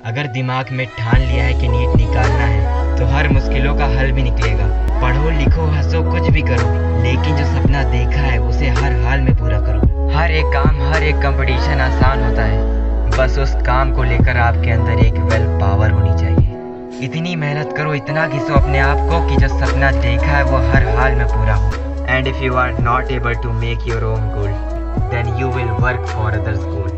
अगर दिमाग में ठान लिया है कि नीट निकालना है तो हर मुश्किलों का हल भी निकलेगा। पढ़ो लिखो हंसो कुछ भी करो, लेकिन जो सपना देखा है उसे हर हाल में पूरा करो। हर एक काम हर एक कंपटीशन आसान होता है, बस उस काम को लेकर आपके अंदर एक विल पावर होनी चाहिए। इतनी मेहनत करो, इतना घिसो अपने आप को कि जो सपना देखा है वो हर हाल में पूरा हो। And if you are not able to make your own goal, then you will work for others goal.